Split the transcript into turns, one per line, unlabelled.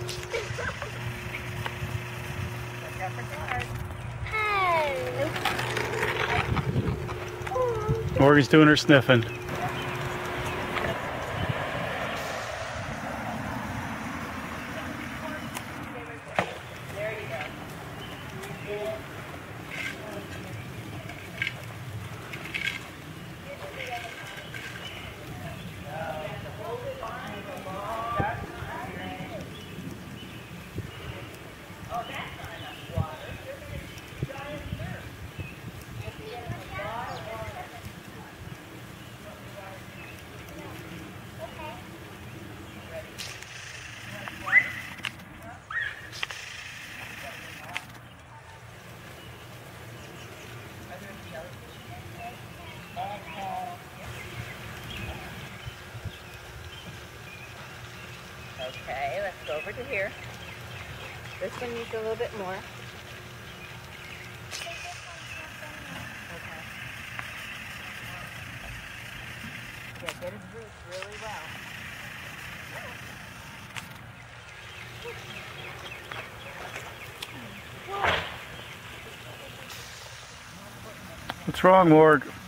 Morgan's doing her sniffing.
There you go. Okay, let's go over to here. This one needs a little bit more. Okay. Yeah, get his roots really well.
What's wrong, Morg?